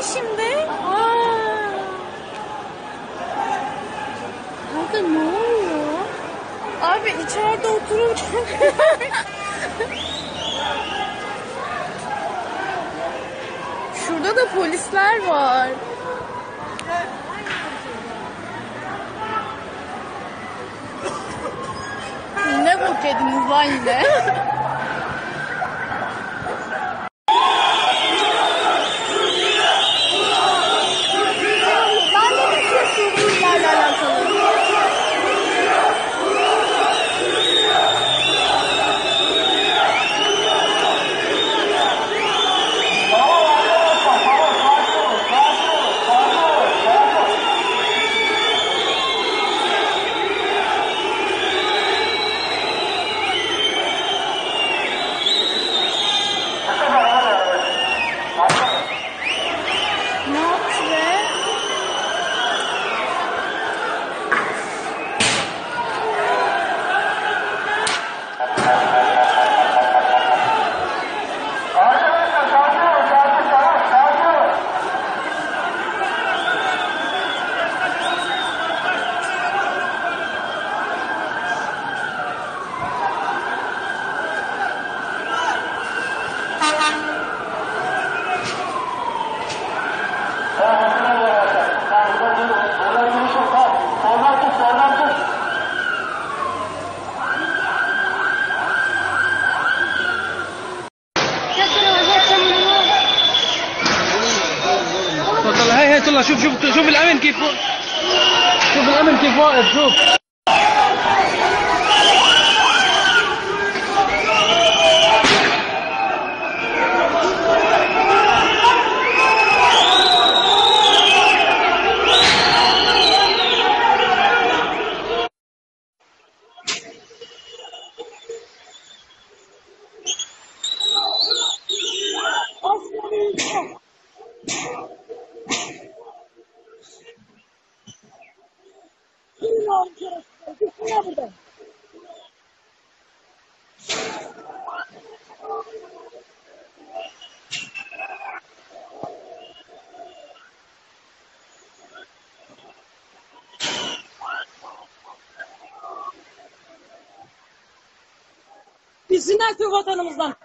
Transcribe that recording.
ne şimdi? Aa. Kanka ne oluyor? Abi içeride otururken şurada da polisler var. Ne bok yediniz lan yine? Ne yaptı be? هاي طلع شوف الامن كيف شوف الامن كيف واقف شوف Gitsinler köy vatanımızdan.